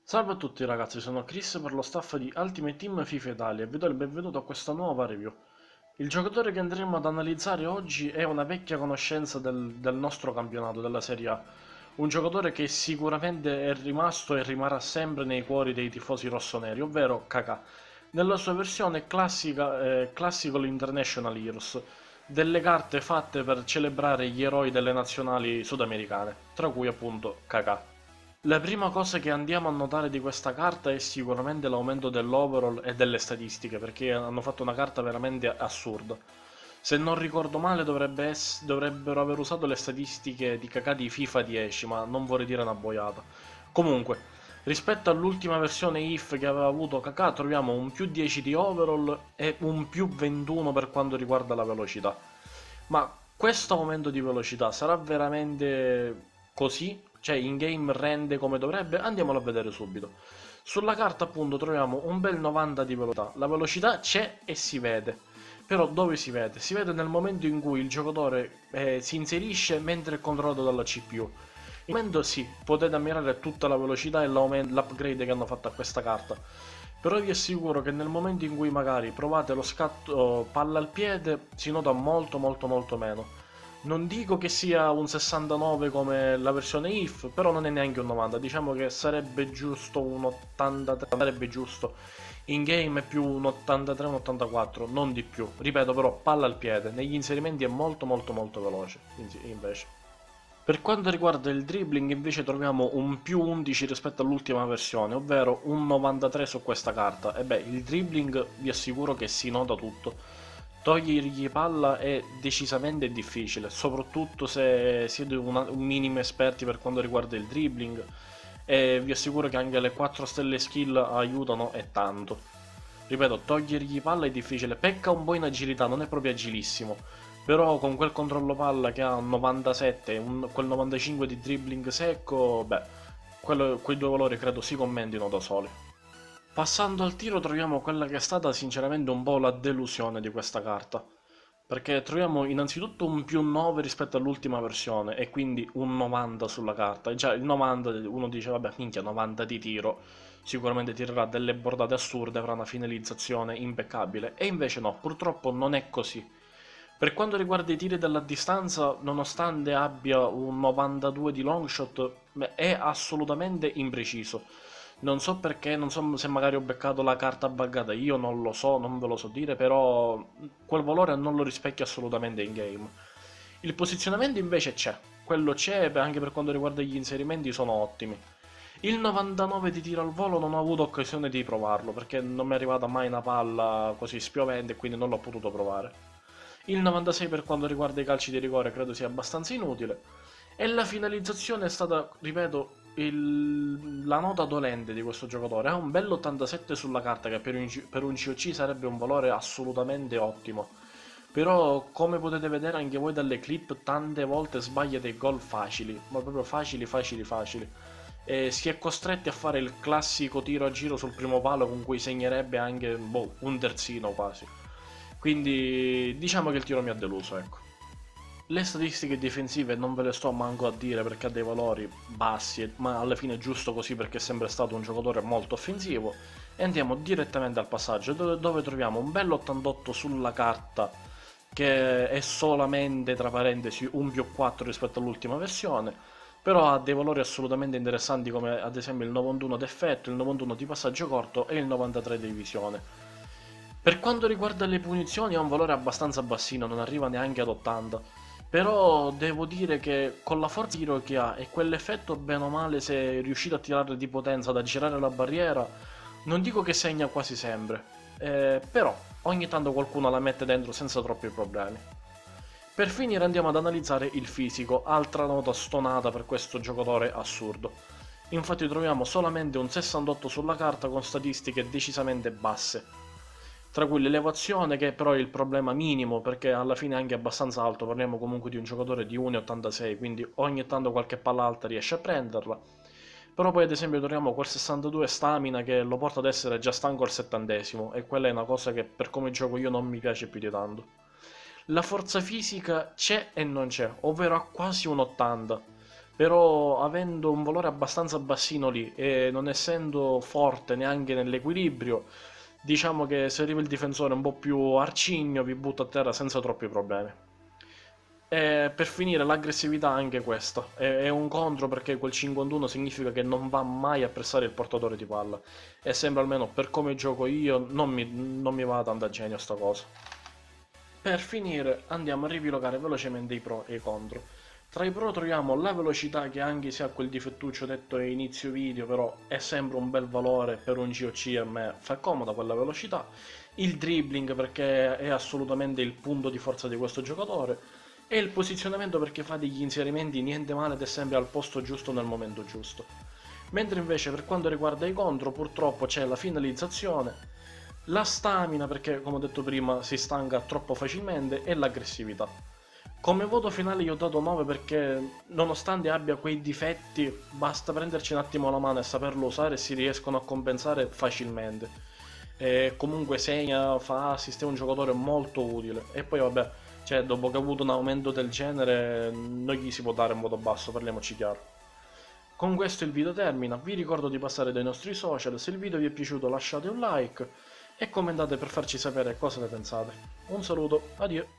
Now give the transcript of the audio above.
Salve a tutti ragazzi, sono Chris per lo staff di Ultimate Team FIFA Italia e vi do il benvenuto a questa nuova review. Il giocatore che andremo ad analizzare oggi è una vecchia conoscenza del nostro campionato, della Serie A. Un giocatore che sicuramente è rimasto e rimarrà sempre nei cuori dei tifosi rossoneri, ovvero Kaká. Nella sua versione classica, Classical International Heroes, delle carte fatte per celebrare gli eroi delle nazionali sudamericane, tra cui appunto Kaká. La prima cosa che andiamo a notare di questa carta è sicuramente l'aumento dell'overall e delle statistiche, perché hanno fatto una carta veramente assurda. Se non ricordo male dovrebbero aver usato le statistiche di Kaká di FIFA 10, ma non vorrei dire una boiata. Comunque, rispetto all'ultima versione IF che aveva avuto Kaká, troviamo un più 10 di overall e un più 21 per quanto riguarda la velocità. Ma questo aumento di velocità sarà veramente così? Cioè in game rende come dovrebbe? Andiamolo a vedere subito. Sulla carta appunto troviamo un bel 90 di velocità. La velocità c'è e si vede. Però dove si vede? Si vede nel momento in cui il giocatore si inserisce mentre è controllato dalla CPU. In momento sì, potete ammirare tutta la velocità e l'upgrade che hanno fatto a questa carta. Però vi assicuro che nel momento in cui magari provate lo scatto palla al piede si nota molto meno. Non dico che sia un 69 come la versione IF, però non è neanche un 90, diciamo che sarebbe giusto un 83, sarebbe giusto. In game è più un 83, un 84, non di più. Ripeto però, palla al piede, negli inserimenti è molto veloce, invece. Per quanto riguarda il dribbling invece troviamo un più 11 rispetto all'ultima versione, ovvero un 93 su questa carta. E beh, il dribbling vi assicuro che si nota tutto. Togliergli palla è decisamente difficile, soprattutto se siete un minimo esperti per quanto riguarda il dribbling. E vi assicuro che anche le 4 stelle skill aiutano e tanto. Ripeto, togliergli palla è difficile, pecca un po' in agilità, non è proprio agilissimo. Però con quel controllo palla che ha un 97 e quel 95 di dribbling secco, beh, quei due valori credo si commentino da soli. Passando al tiro troviamo quella che è stata sinceramente un po' la delusione di questa carta. Perché troviamo innanzitutto un più 9 rispetto all'ultima versione e quindi un 90 sulla carta. E già il 90 uno dice vabbè minchia 90 di tiro, sicuramente tirerà delle bordate assurde, avrà una finalizzazione impeccabile. E invece no, purtroppo non è così. Per quanto riguarda i tiri dalla distanza, nonostante abbia un 92 di longshot, è assolutamente impreciso. Non so perché, non so se magari ho beccato la carta buggata, io non lo so, non ve lo so dire, però quel valore non lo rispecchia assolutamente in game. Il posizionamento invece c'è, anche per quanto riguarda gli inserimenti sono ottimi. Il 99 di tiro al volo non ho avuto occasione di provarlo, perché non mi è arrivata mai una palla così spiovente e quindi non l'ho potuto provare. Il 96 per quanto riguarda i calci di rigore credo sia abbastanza inutile. E la finalizzazione è stata, ripeto, la nota dolente di questo giocatore. Ha un bello 87 sulla carta che per un COC sarebbe un valore assolutamente ottimo. Però, come potete vedere anche voi dalle clip, tante volte sbaglia dei gol facili, ma proprio facili. E si è costretti a fare il classico tiro a giro sul primo palo con cui segnerebbe anche boh, un terzino quasi. Quindi diciamo che il tiro mi ha deluso, ecco. Le statistiche difensive non ve le sto manco a dire perché ha dei valori bassi, ma alla fine è giusto così perché è sempre stato un giocatore molto offensivo. E andiamo direttamente al passaggio dove troviamo un bello 88 sulla carta che è solamente tra parentesi un più 4 rispetto all'ultima versione, però ha dei valori assolutamente interessanti come ad esempio il 91 d'effetto, il 91 di passaggio corto e il 93 di visione. Per quanto riguarda le punizioni ha un valore abbastanza bassino, non arriva neanche ad 80. Però devo dire che con la forza di tiro che ha e quell'effetto bene o male se è riuscito a tirare di potenza, ad aggirare la barriera, non dico che segna quasi sempre. Però ogni tanto qualcuno la mette dentro senza troppi problemi. Per finire andiamo ad analizzare il fisico, altra nota stonata per questo giocatore assurdo. Infatti troviamo solamente un 68 sulla carta con statistiche decisamente basse, tra cui l'elevazione che però è il problema minimo perché alla fine è anche abbastanza alto, parliamo comunque di un giocatore di 1,86, quindi ogni tanto qualche palla alta riesce a prenderla. Però poi ad esempio troviamo quel 62 stamina che lo porta ad essere già stanco al 70esimo e quella è una cosa che per come gioco io non mi piace più di tanto. La forza fisica c'è e non c'è, ovvero ha quasi un 80, però avendo un valore abbastanza bassino lì e non essendo forte neanche nell'equilibrio, diciamo che se arriva il difensore un po' più arcigno vi butta a terra senza troppi problemi. E per finire l'aggressività anche questa, è un contro perché quel 51 significa che non va mai a pressare il portatore di palla e sembra, almeno per come gioco io, non mi va tanta genio sta cosa. Per finire andiamo a ripilogare velocemente i pro e i contro. Tra i pro troviamo la velocità, che anche se ha quel difettuccio detto a inizio video, però è sempre un bel valore per un GOC, a me fa comoda quella velocità. Il dribbling, perché è assolutamente il punto di forza di questo giocatore, e il posizionamento, perché fa degli inserimenti niente male ed è sempre al posto giusto nel momento giusto. Mentre invece per quanto riguarda i contro, purtroppo c'è la finalizzazione, la stamina, perché come ho detto prima si stanca troppo facilmente, e l'aggressività. Come voto finale io ho dato 9 perché nonostante abbia quei difetti, basta prenderci un attimo la mano e saperlo usare e si riescono a compensare facilmente. E comunque segna, fa assist, è un giocatore molto utile. E poi vabbè, cioè dopo che ha avuto un aumento del genere non gli si può dare un voto basso, parliamoci chiaro. Con questo il video termina, vi ricordo di passare dai nostri social, se il video vi è piaciuto lasciate un like e commentate per farci sapere cosa ne pensate. Un saluto, addio!